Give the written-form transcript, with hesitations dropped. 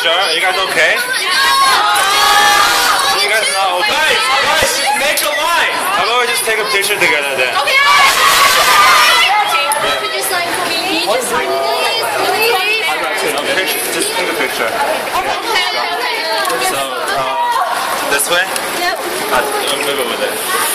picture? Are you guys okay? You guys not okay? Guys, just make a line. How about we just take a picture together then? Okay. Could you sign for me? Just sign Just take a picture. So, this way? Yep. I'm moving with it.